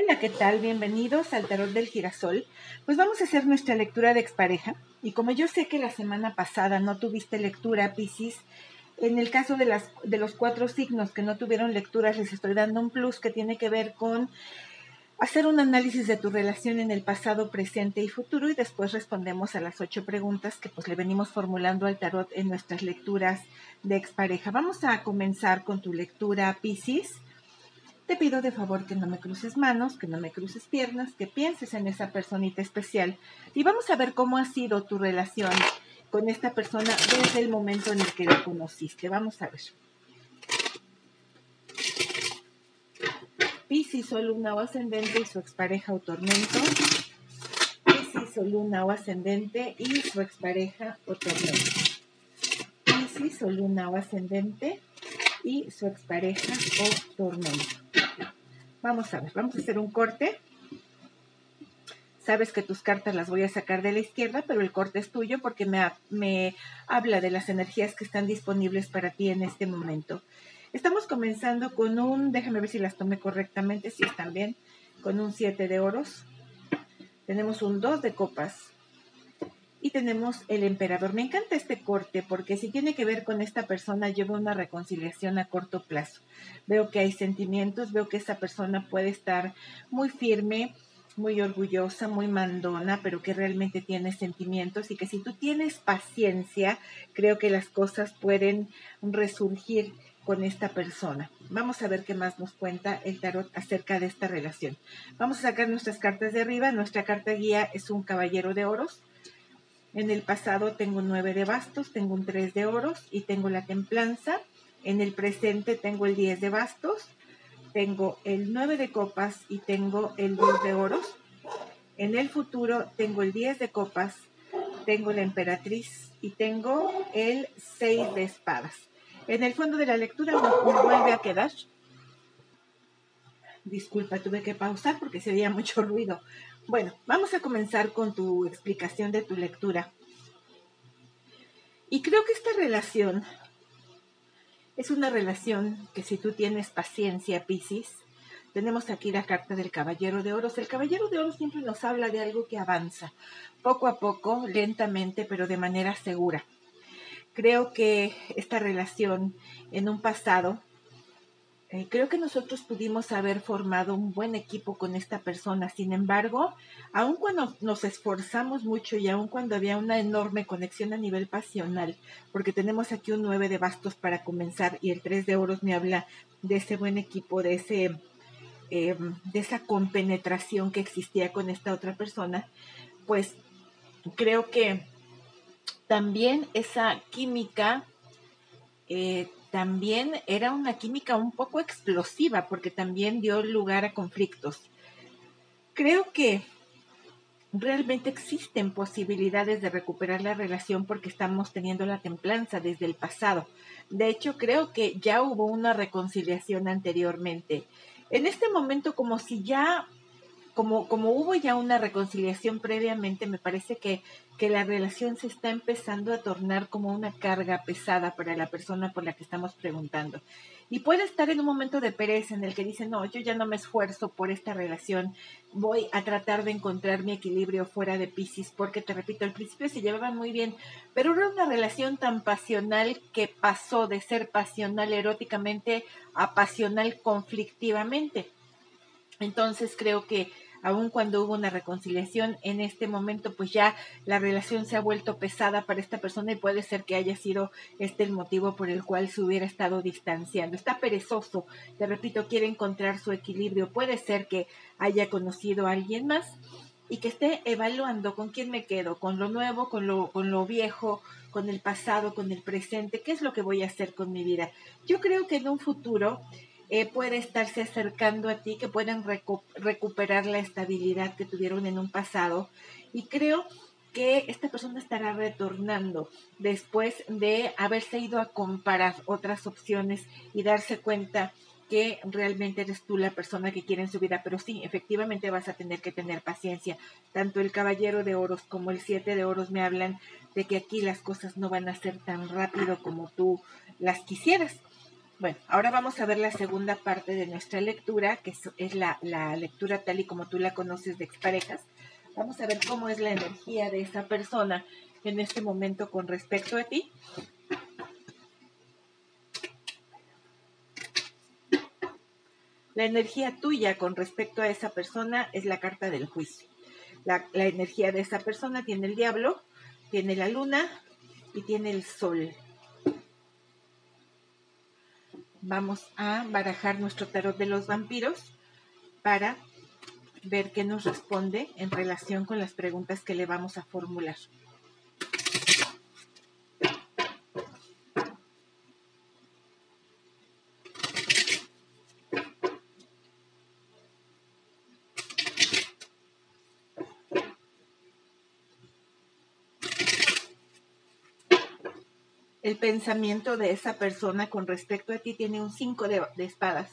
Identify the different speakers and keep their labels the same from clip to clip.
Speaker 1: Hola, ¿qué tal? Bienvenidos al Tarot del Girasol. Pues vamos a hacer nuestra lectura de expareja. Y como yo sé que la semana pasada no tuviste lectura, Piscis, en el caso de los 4 signos que no tuvieron lecturas, les estoy dando un plus que tiene que ver con hacer un análisis de tu relación en el pasado, presente y futuro, y después respondemos a las 8 preguntas que pues le venimos formulando al tarot en nuestras lecturas de expareja. Vamos a comenzar con tu lectura, Piscis. Te pido de favor que no me cruces manos, que no me cruces piernas, que pienses en esa personita especial y vamos a ver cómo ha sido tu relación con esta persona desde el momento en el que la conociste. Vamos a ver. Piscis o luna o ascendente y su expareja o tormento. Piscis o luna o ascendente y su expareja o tormento. Piscis o luna o ascendente y su expareja o tormento. Vamos a ver, vamos a hacer un corte. Sabes que tus cartas las voy a sacar de la izquierda, pero el corte es tuyo porque me habla de las energías que están disponibles para ti en este momento. Estamos comenzando con déjame ver si las tomé correctamente, si están bien, con un 7 de oros. Tenemos un 2 de copas y tenemos el emperador. Me encanta este corte porque si tiene que ver con esta persona, yo veo una reconciliación a corto plazo. Veo que hay sentimientos, veo que esa persona puede estar muy firme, muy orgullosa, muy mandona, pero que realmente tiene sentimientos y que si tú tienes paciencia, creo que las cosas pueden resurgir con esta persona. Vamos a ver qué más nos cuenta el tarot acerca de esta relación. Vamos a sacar nuestras cartas de arriba. Nuestra carta guía es un caballero de oros. En el pasado tengo 9 de bastos, tengo un 3 de oros y tengo la templanza. En el presente tengo el 10 de bastos, tengo el 9 de copas y tengo el 2 de oros. En el futuro tengo el 10 de copas, tengo la emperatriz y tengo el 6 de espadas. En el fondo de la lectura me vuelve a quedar. Disculpa, tuve que pausar porque se oía mucho ruido. Bueno, vamos a comenzar con tu explicación de tu lectura. Y creo que esta relación es una relación que si tú tienes paciencia, Piscis, tenemos aquí la carta del Caballero de Oros. El Caballero de Oros siempre nos habla de algo que avanza, poco a poco, lentamente, pero de manera segura. Creo que esta relación en un pasado, creo que nosotros pudimos haber formado un buen equipo con esta persona. Sin embargo, aun cuando nos esforzamos mucho y aun cuando había una enorme conexión a nivel pasional, porque tenemos aquí un 9 de bastos para comenzar y el 3 de oros me habla de ese buen equipo, de esa compenetración que existía con esta otra persona, pues creo que también esa química también era una química un poco explosiva porque también dio lugar a conflictos. Creo que realmente existen posibilidades de recuperar la relación porque estamos teniendo la templanza desde el pasado. De hecho, creo que ya hubo una reconciliación anteriormente. En este momento, como si ya como hubo ya una reconciliación previamente, me parece que la relación se está empezando a tornar como una carga pesada para la persona por la que estamos preguntando. Y puede estar en un momento de pereza en el que dice, no, yo ya no me esfuerzo por esta relación, voy a tratar de encontrar mi equilibrio fuera de Piscis, porque te repito, al principio se llevaban muy bien, pero era una relación tan pasional que pasó de ser pasional eróticamente a pasional conflictivamente. Entonces creo que aun cuando hubo una reconciliación, en este momento pues ya la relación se ha vuelto pesada para esta persona y puede ser que haya sido este el motivo por el cual se hubiera estado distanciando. Está perezoso, te repito, quiere encontrar su equilibrio. Puede ser que haya conocido a alguien más y que esté evaluando con quién me quedo, con lo nuevo, con lo viejo, con el pasado, con el presente, qué es lo que voy a hacer con mi vida. Yo creo que en un futuro puede estarse acercando a ti, que puedan recuperar la estabilidad que tuvieron en un pasado. Y creo que esta persona estará retornando después de haberse ido a comparar otras opciones y darse cuenta que realmente eres tú la persona que quiere en su vida. Pero sí, efectivamente vas a tener que tener paciencia. Tanto el Caballero de Oros como el 7 de Oros me hablan de que aquí las cosas no van a ser tan rápido como tú las quisieras. Bueno, ahora vamos a ver la segunda parte de nuestra lectura, que es la lectura tal y como tú la conoces de exparejas. Vamos a ver cómo es la energía de esa persona en este momento con respecto a ti. La energía tuya con respecto a esa persona es la carta del juicio. La energía de esa persona tiene el diablo, tiene la luna y tiene el sol. Vamos a barajar nuestro tarot de los vampiros para ver qué nos responde en relación con las preguntas que le vamos a formular. El pensamiento de esa persona con respecto a ti tiene un 5 de espadas.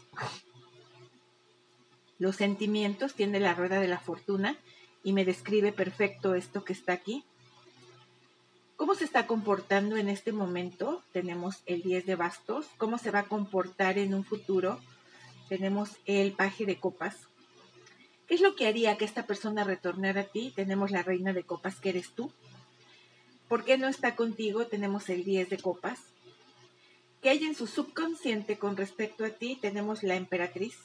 Speaker 1: Los sentimientos tiene la rueda de la fortuna y me describe perfecto esto que está aquí. ¿Cómo se está comportando en este momento? Tenemos el 10 de bastos. ¿Cómo se va a comportar en un futuro? Tenemos el paje de copas. ¿Qué es lo que haría que esta persona retornara a ti? Tenemos la reina de copas, que eres tú. ¿Por qué no está contigo? Tenemos el 10 de copas. ¿Qué hay en su subconsciente con respecto a ti? Tenemos la emperatriz.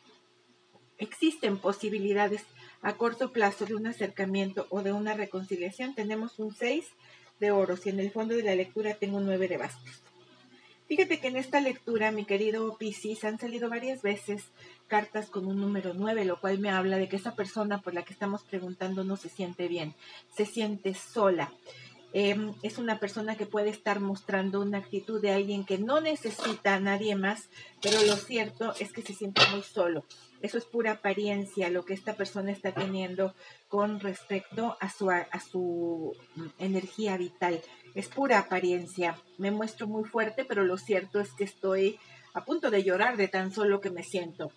Speaker 1: Existen posibilidades a corto plazo de un acercamiento o de una reconciliación. Tenemos un 6 de oros y en el fondo de la lectura tengo un 9 de bastos. Fíjate que en esta lectura, mi querido Piscis, han salido varias veces cartas con un número 9, lo cual me habla de que esa persona por la que estamos preguntando no se siente bien, se siente sola. Es una persona que puede estar mostrando una actitud de alguien que no necesita a nadie más, pero lo cierto es que se siente muy solo. Eso es pura apariencia, lo que esta persona está teniendo con respecto a su energía vital. Es pura apariencia. Me muestro muy fuerte, pero lo cierto es que estoy a punto de llorar de tan solo que me siento.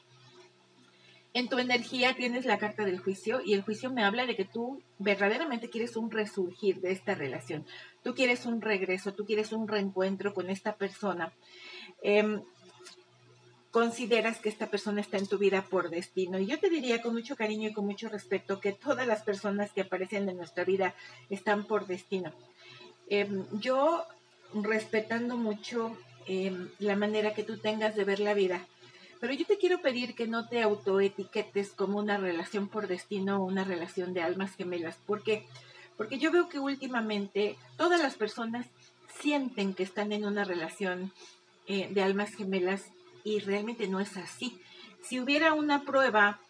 Speaker 1: En tu energía tienes la carta del juicio y el juicio me habla de que tú verdaderamente quieres un resurgir de esta relación. Tú quieres un regreso, tú quieres un reencuentro con esta persona. Consideras que esta persona está en tu vida por destino. Y yo te diría con mucho cariño y con mucho respeto que todas las personas que aparecen en nuestra vida están por destino. Yo, respetando mucho la manera que tú tengas de ver la vida, pero yo te quiero pedir que no te autoetiquetes como una relación por destino o una relación de almas gemelas, porque yo veo que últimamente todas las personas sienten que están en una relación de almas gemelas y realmente no es así. Si hubiera una prueba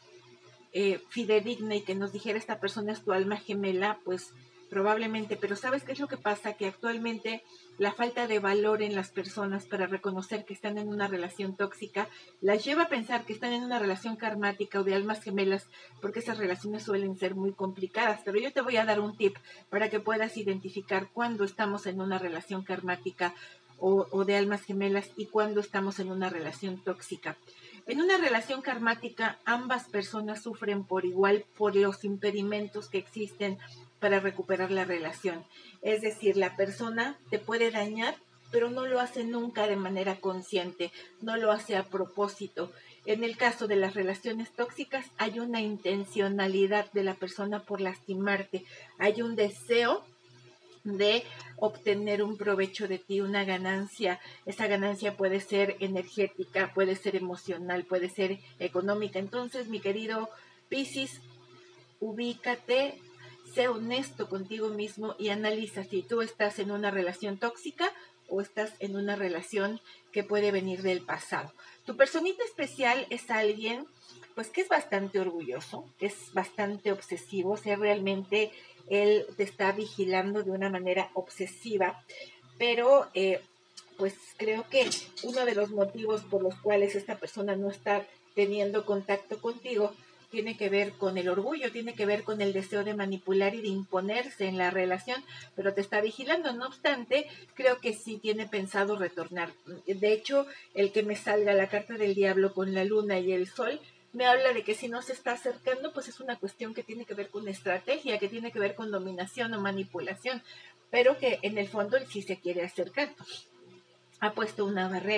Speaker 1: fidedigna y que nos dijera esta persona es tu alma gemela, pues probablemente, pero ¿sabes qué es lo que pasa? Que actualmente la falta de valor en las personas para reconocer que están en una relación tóxica las lleva a pensar que están en una relación karmática o de almas gemelas, porque esas relaciones suelen ser muy complicadas. Pero yo te voy a dar un tip para que puedas identificar cuándo estamos en una relación karmática o de almas gemelas y cuándo estamos en una relación tóxica. En una relación karmática, ambas personas sufren por igual por los impedimentos que existen para recuperar la relación. Es decir, la persona te puede dañar, pero no lo hace nunca de manera consciente, no lo hace a propósito. En el caso de las relaciones tóxicas, hay una intencionalidad de la persona por lastimarte, hay un deseo de obtener un provecho de ti, una ganancia. Esa ganancia puede ser energética, puede ser emocional, puede ser económica. Entonces, mi querido Piscis, ubícate, sé honesto contigo mismo y analiza si tú estás en una relación tóxica o estás en una relación que puede venir del pasado. Tu personita especial es alguien pues que es bastante orgulloso, que es bastante obsesivo, o sea, realmente él te está vigilando de una manera obsesiva, pero pues creo que uno de los motivos por los cuales esta persona no está teniendo contacto contigo tiene que ver con el orgullo, tiene que ver con el deseo de manipular y de imponerse en la relación, pero te está vigilando. No obstante, creo que sí tiene pensado retornar. De hecho, el que me salga la carta del diablo con la luna y el sol me habla de que si no se está acercando, pues es una cuestión que tiene que ver con estrategia, que tiene que ver con dominación o manipulación, pero que en el fondo él sí se quiere acercar. Ha puesto una barrera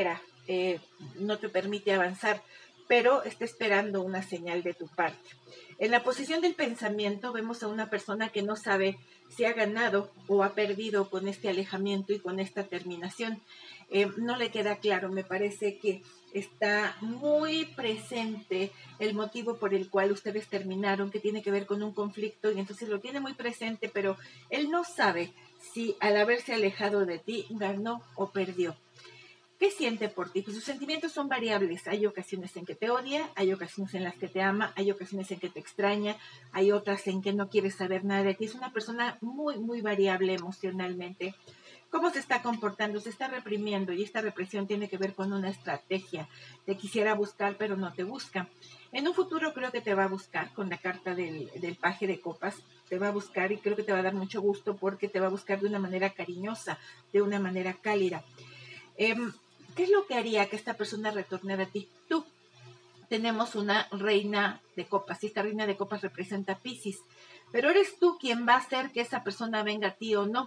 Speaker 1: no te permite avanzar, pero está esperando una señal de tu parte. En la posición del pensamiento vemos a una persona que no sabe si ha ganado o ha perdido con este alejamiento y con esta terminación. No le queda claro, me parece que está muy presente el motivo por el cual ustedes terminaron, que tiene que ver con un conflicto, y entonces lo tiene muy presente, pero él no sabe si al haberse alejado de ti ganó o perdió. ¿Qué siente por ti? Pues sus sentimientos son variables. Hay ocasiones en que te odia, hay ocasiones en las que te ama, hay ocasiones en que te extraña, hay otras en que no quiere saber nada de ti. Es una persona muy, muy variable emocionalmente. ¿Cómo se está comportando? Se está reprimiendo, y esta represión tiene que ver con una estrategia. Te quisiera buscar, pero no te busca. En un futuro creo que te va a buscar con la carta del paje de copas. Te va a buscar y creo que te va a dar mucho gusto porque te va a buscar de una manera cariñosa, de una manera cálida. ¿Qué es lo que haría que esta persona retornara a ti? Tú. Tenemos una reina de copas y esta reina de copas representa a Piscis, pero eres tú quien va a hacer que esa persona venga a ti o no.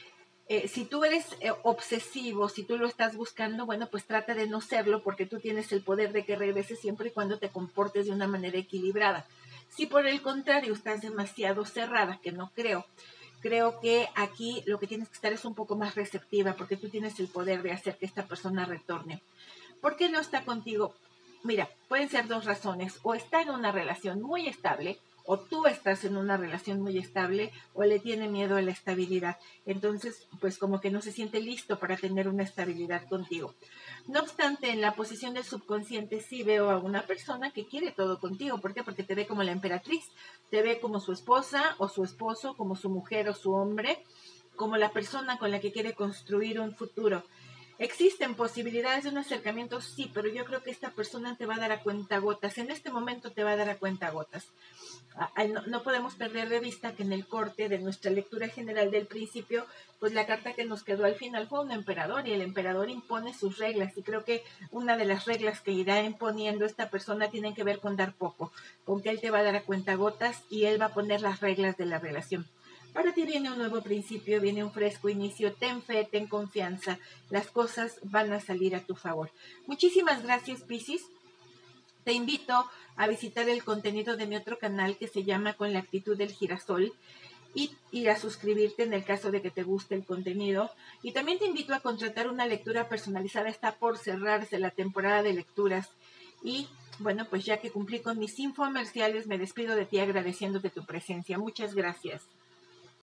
Speaker 1: Si tú eres obsesivo, si tú lo estás buscando, bueno, pues trata de no serlo porque tú tienes el poder de que regrese siempre y cuando te comportes de una manera equilibrada. Si por el contrario estás demasiado cerrada, que no creo que aquí lo que tienes que estar es un poco más receptiva porque tú tienes el poder de hacer que esta persona retorne. ¿Por qué no está contigo? Mira, pueden ser dos razones. O está en una relación muy estable, o tú estás en una relación muy estable, o le tiene miedo a la estabilidad. Entonces, pues como que no se siente listo para tener una estabilidad contigo. No obstante, en la posición del subconsciente sí veo a una persona que quiere todo contigo. ¿Por qué? Porque te ve como la emperatriz, te ve como su esposa o su esposo, como su mujer o su hombre, como la persona con la que quiere construir un futuro. ¿Existen posibilidades de un acercamiento? Sí, pero yo creo que esta persona te va a dar a cuentagotas. En este momento te va a dar a cuentagotas. No podemos perder de vista que en el corte de nuestra lectura general del principio, pues la carta que nos quedó al final fue un emperador y el emperador impone sus reglas. Y creo que una de las reglas que irá imponiendo esta persona tiene que ver con dar poco, con que él te va a dar a cuentagotas y él va a poner las reglas de la relación. Para ti viene un nuevo principio, viene un fresco inicio, ten fe, ten confianza, las cosas van a salir a tu favor. Muchísimas gracias, Piscis. Te invito a visitar el contenido de mi otro canal que se llama Con la actitud del girasol y a suscribirte en el caso de que te guste el contenido. Y también te invito a contratar una lectura personalizada. Está por cerrarse la temporada de lecturas. Y bueno, pues ya que cumplí con mis infomerciales, me despido de ti agradeciéndote tu presencia. Muchas gracias.